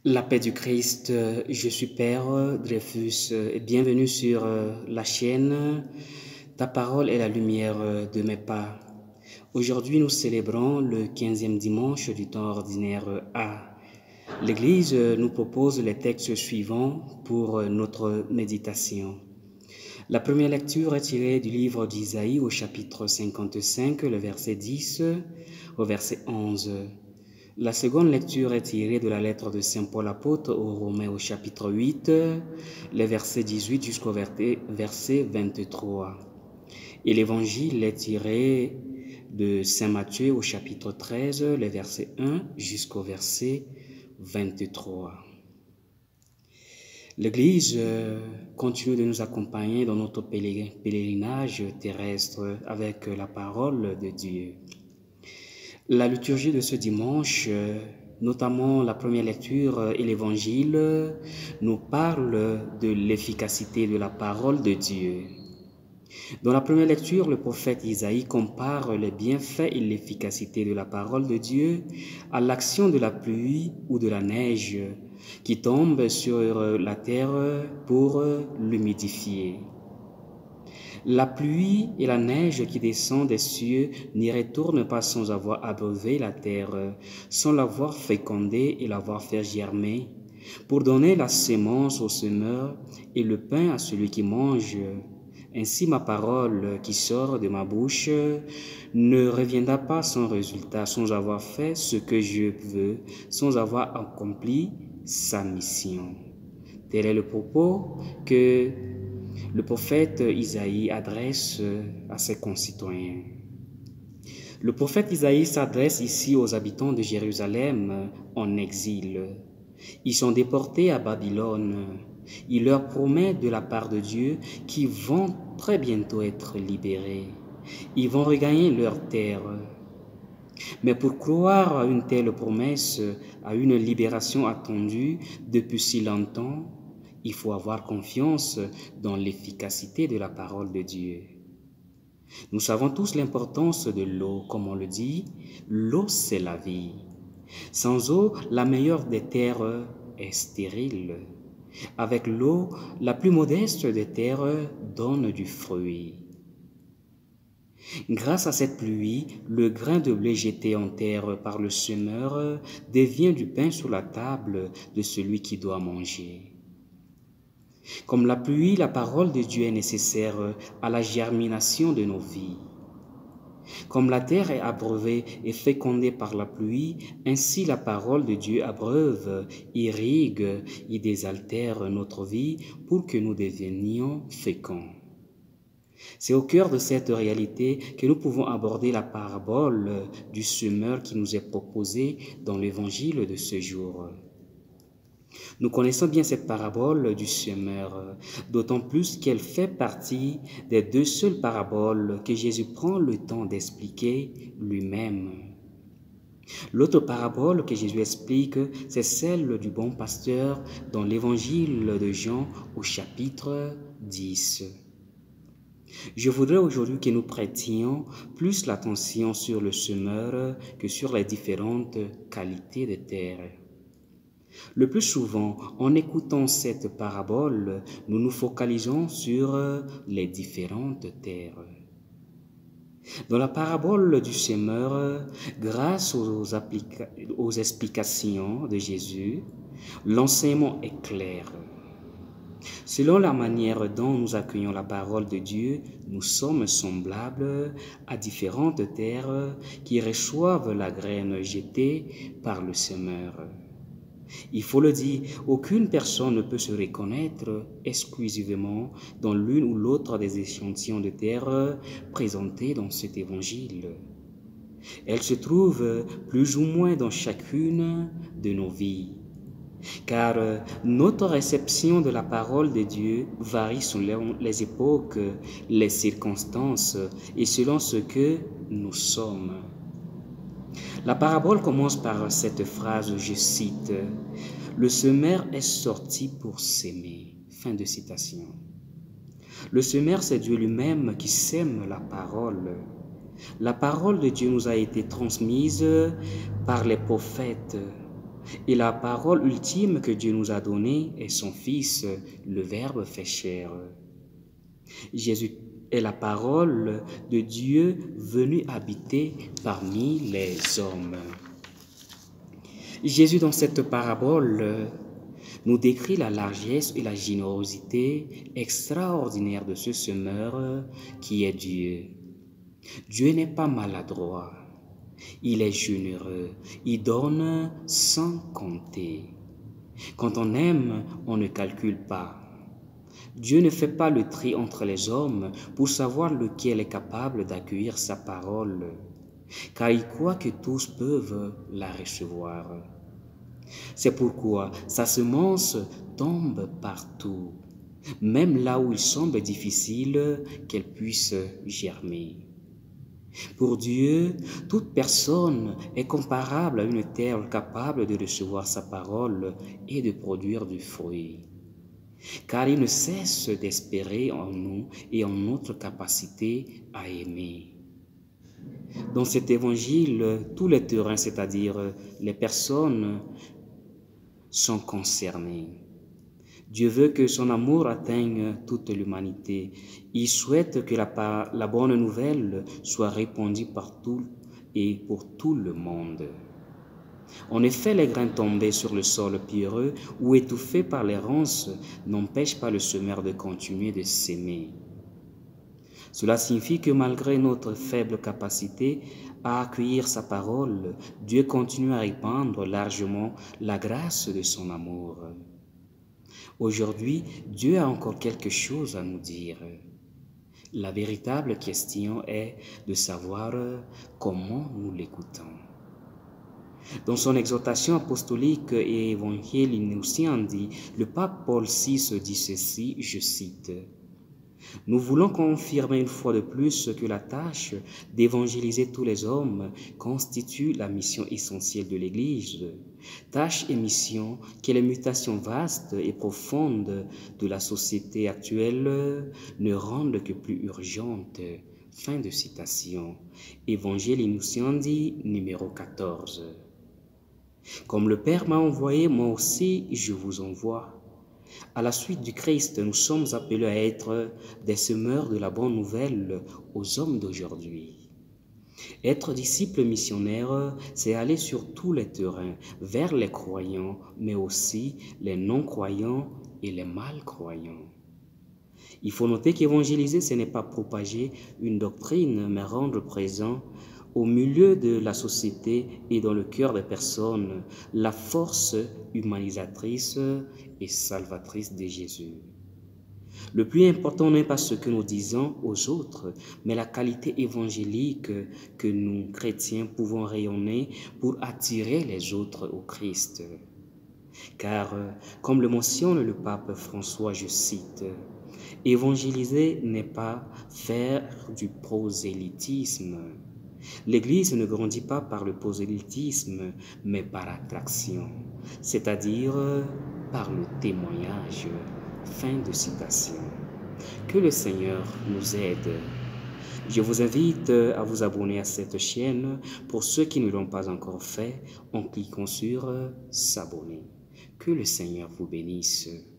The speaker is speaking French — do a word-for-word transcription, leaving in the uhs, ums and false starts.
La paix du Christ, euh, je suis Père Dreyfus euh, et bienvenue sur euh, la chaîne. Ta parole est la lumière euh, de mes pas. Aujourd'hui, nous célébrons le quinzième dimanche du temps ordinaire euh, A. L'Église euh, nous propose les textes suivants pour euh, notre méditation. La première lecture est tirée du livre d'Isaïe au chapitre cinquante-cinq, le verset dix au verset onze. La seconde lecture est tirée de la lettre de Saint Paul apôtre aux Romains au chapitre huit, les versets dix-huit jusqu'au verset vingt-trois. Et l'évangile est tiré de Saint Matthieu au chapitre treize, les versets un jusqu'au verset vingt-trois. L'Église continue de nous accompagner dans notre pèlerinage terrestre avec la parole de Dieu. La liturgie de ce dimanche, notamment la première lecture et l'Évangile, nous parle de l'efficacité de la parole de Dieu. Dans la première lecture, le prophète Isaïe compare les bienfaits et l'efficacité de la parole de Dieu à l'action de la pluie ou de la neige qui tombe sur la terre pour l'humidifier. La pluie et la neige qui descend des cieux n'y retournent pas sans avoir abreuvé la terre, sans l'avoir fécondée et l'avoir fait germer, pour donner la sémence au semeur et le pain à celui qui mange. Ainsi ma parole qui sort de ma bouche ne reviendra pas sans résultat, sans avoir fait ce que je veux, sans avoir accompli sa mission. Tel est le propos que le prophète Isaïe adresse à ses concitoyens. Le prophète Isaïe s'adresse ici aux habitants de Jérusalem en exil. Ils sont déportés à Babylone. Il leur promet de la part de Dieu qu'ils vont très bientôt être libérés. Ils vont regagner leur terre. Mais pour croire à une telle promesse, à une libération attendue depuis si longtemps, il faut avoir confiance dans l'efficacité de la parole de Dieu. Nous savons tous l'importance de l'eau, comme on le dit, l'eau c'est la vie. Sans eau, la meilleure des terres est stérile. Avec l'eau, la plus modeste des terres donne du fruit. Grâce à cette pluie, le grain de blé jeté en terre par le semeur devient du pain sur la table de celui qui doit manger. Comme la pluie, la parole de Dieu est nécessaire à la germination de nos vies. Comme la terre est abreuvée et fécondée par la pluie, ainsi la parole de Dieu abreuve, irrigue et désaltère notre vie pour que nous devenions féconds. C'est au cœur de cette réalité que nous pouvons aborder la parabole du semeur qui nous est proposée dans l'évangile de ce jour. Nous connaissons bien cette parabole du semeur, d'autant plus qu'elle fait partie des deux seules paraboles que Jésus prend le temps d'expliquer lui-même. L'autre parabole que Jésus explique, c'est celle du bon pasteur dans l'évangile de Jean au chapitre dix. Je voudrais aujourd'hui que nous prêtions plus l'attention sur le semeur que sur les différentes qualités de terre. Le plus souvent, en écoutant cette parabole, nous nous focalisons sur les différentes terres. Dans la parabole du semeur, grâce aux, aux explications de Jésus, l'enseignement est clair. Selon la manière dont nous accueillons la parole de Dieu, nous sommes semblables à différentes terres qui reçoivent la graine jetée par le semeur. Il faut le dire, aucune personne ne peut se reconnaître exclusivement dans l'une ou l'autre des échantillons de terre présentés dans cet évangile. Elle se trouve plus ou moins dans chacune de nos vies. Car notre réception de la parole de Dieu varie selon les époques, les circonstances et selon ce que nous sommes. La parabole commence par cette phrase, je cite, « Le semeur est sorti pour s'aimer ». Fin de citation. Le semeur, c'est Dieu lui-même qui sème la parole. La parole de Dieu nous a été transmise par les prophètes. Et la parole ultime que Dieu nous a donnée est son Fils, le Verbe fait chair. Jésus est la parole de Dieu venu habiter parmi les hommes. Jésus, dans cette parabole, nous décrit la largesse et la générosité extraordinaire de ce semeur qui est Dieu. Dieu n'est pas maladroit, il est généreux, il donne sans compter. Quand on aime, on ne calcule pas. Dieu ne fait pas le tri entre les hommes pour savoir lequel est capable d'accueillir sa parole, car il croit que tous peuvent la recevoir. C'est pourquoi sa semence tombe partout, même là où il semble difficile qu'elle puisse germer. Pour Dieu, toute personne est comparable à une terre capable de recevoir sa parole et de produire du fruit. Car il ne cesse d'espérer en nous et en notre capacité à aimer. Dans cet évangile, tous les terrains, c'est-à-dire les personnes, sont concernés. Dieu veut que son amour atteigne toute l'humanité. Il souhaite que la, la bonne nouvelle soit répandue partout et pour tout le monde. En effet, les grains tombés sur le sol pierreux ou étouffés par les ronces n'empêchent pas le semeur de continuer de s'aimer. Cela signifie que malgré notre faible capacité à accueillir sa parole, Dieu continue à répandre largement la grâce de son amour. Aujourd'hui, Dieu a encore quelque chose à nous dire. La véritable question est de savoir comment nous l'écoutons. Dans son exhortation apostolique et Evangelii Nunciandi, le pape Paul six dit ceci, je cite: « Nous voulons confirmer une fois de plus que la tâche d'évangéliser tous les hommes constitue la mission essentielle de l'Église, tâche et mission que les mutations vastes et profondes de la société actuelle ne rendent que plus urgente. » Fin de citation. Evangelii Nunciandi, numéro quatorze. Comme le Père m'a envoyé, moi aussi je vous envoie. À la suite du Christ, nous sommes appelés à être des semeurs de la bonne nouvelle aux hommes d'aujourd'hui. Être disciple missionnaire, c'est aller sur tous les terrains, vers les croyants, mais aussi les non-croyants et les mal-croyants. Il faut noter qu'évangéliser, ce n'est pas propager une doctrine, mais rendre présent au milieu de la société et dans le cœur des personnes la force humanisatrice et salvatrice de Jésus. Le plus important n'est pas ce que nous disons aux autres, mais la qualité évangélique que nous, chrétiens, pouvons rayonner pour attirer les autres au Christ. Car, comme le mentionne le pape François, je cite, « Évangéliser n'est pas faire du prosélytisme. L'Église ne grandit pas par le prosélytisme, mais par attraction, c'est-à-dire par le témoignage. » Fin de citation. Que le Seigneur nous aide. Je vous invite à vous abonner à cette chaîne pour ceux qui ne l'ont pas encore fait en cliquant sur « S'abonner ». Que le Seigneur vous bénisse.